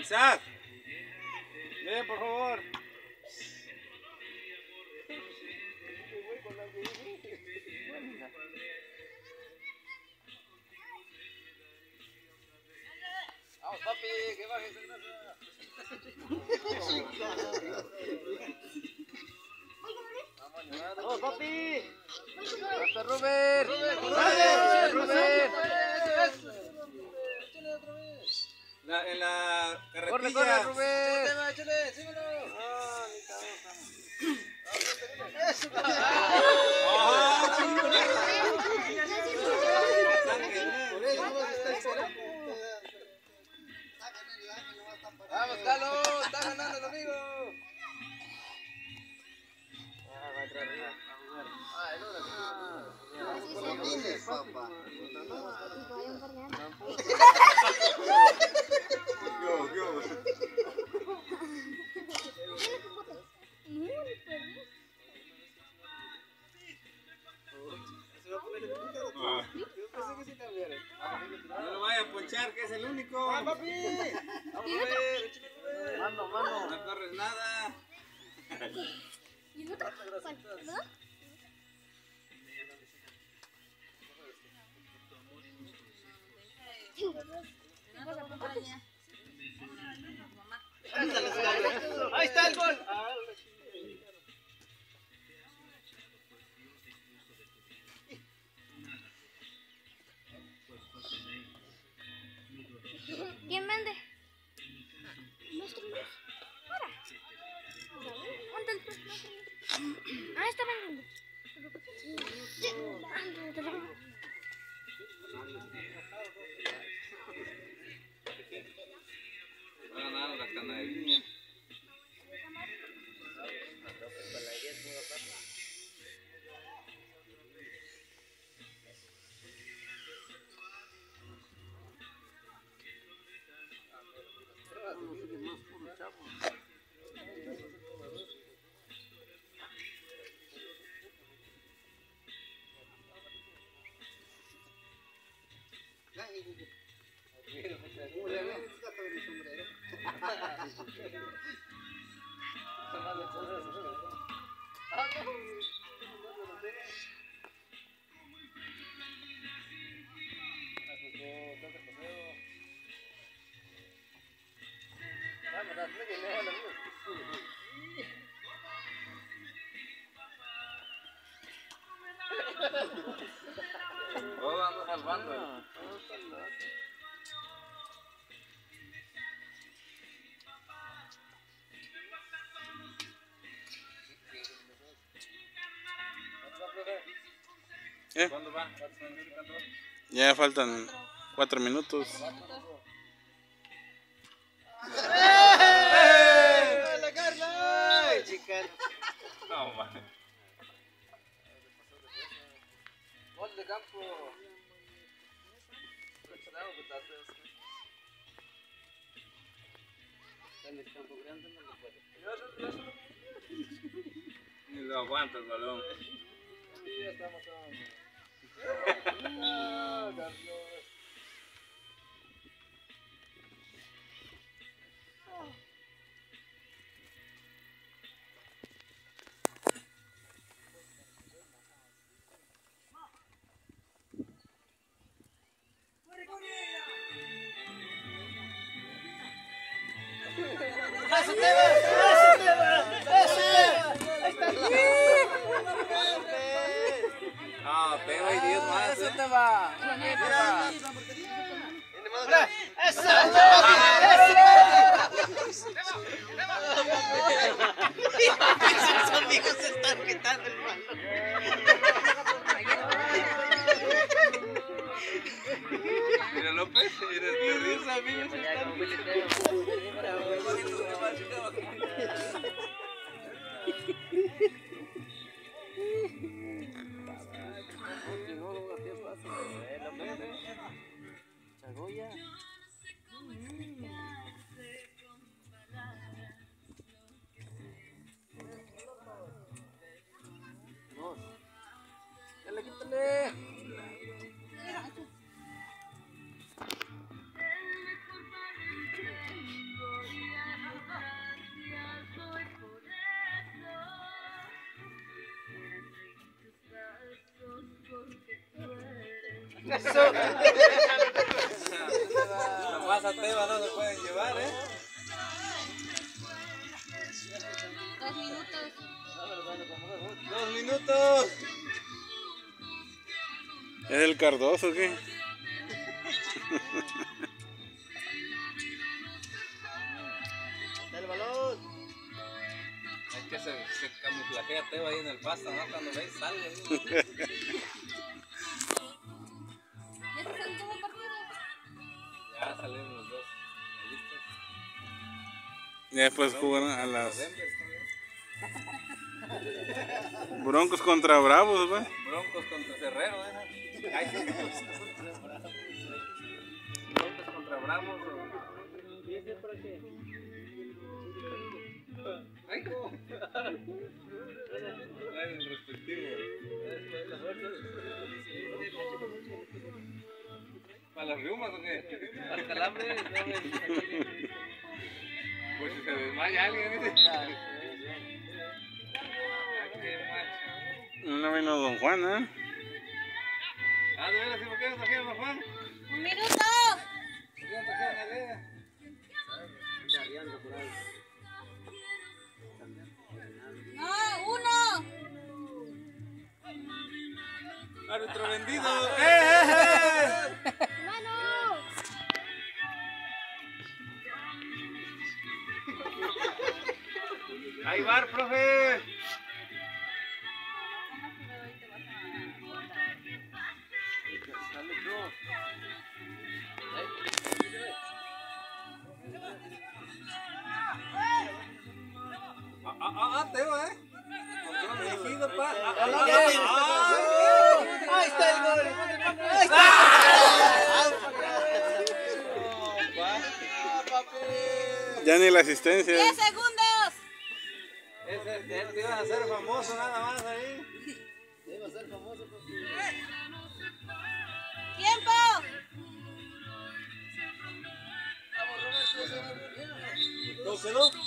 Isaac, ven por favor. Vamos papi, que baje esa grasa. Vamos papi. Hasta Robert. Robert. En la carretilla. Corre, Robert. Échale, síguelo. Eso. Vamos, Carlos, está ganando el amigo. No lo vaya a ponchar, que es el único. Vamos, papi. Vamos a ver. Mano. No corres nada. ¿Y el otro? ¿No? Ahí está el gol. ¿Quién vende? Muéstranos. Ahora. ¿Dónde el pez? Ah, está vendiendo. Va a ganar la canadería. Todos andan salvando. ¿Cuándo va? Ya faltan 4 minutos. ¡La Carla! ¡Ay, chica! No, man. Gol de campo. En el campo grande no lo puede. Ni lo aguanta el balón. Ya estamos Carlos. Ah, pero hay 10 más. Eso te va. ¡Eso! Sus amigos se están quitando el balón. Mira López, mira, te ríes amigos. Chagoya. Dale, quítale. La masa Teba no se pueden llevar, 2 minutos. 2 minutos. ¿Es el Cardoso o qué? Está el balón. Es que se camuflajea Teba ahí en el pasto, ¿no? Cuando veis sale. ¿Ya se saben cómo partido? Ya salimos los dos. ¿Listos? Y después jugaron a las Denver también. Broncos contra Bravos, ¿va? Broncos contra Cerrero, Ay, sí. Broncos contra Bravos. ¿Y ese para qué? Ay, ¿cómo? Ay, el respectivo. ¿Para las riumas o qué? Para el calambre. Pues si se desmaya alguien, dice. Qué macho. No vino Don Juan, ¿eh? Ah, ¿de veras? ¿Y por qué no trajeron a Juan? 1 minuto. ¿Por qué no trajeron a Lea? No, 1. Árbitro vendido. Mano. Ahí va, profe. Teo, Control dirigido, pa. Ahí está el gol. Ahí está. Ya ni la asistencia. 10 segundos. Ese te ibas a hacer famoso nada más ahí. Tiempo. ¿Cómo quedó?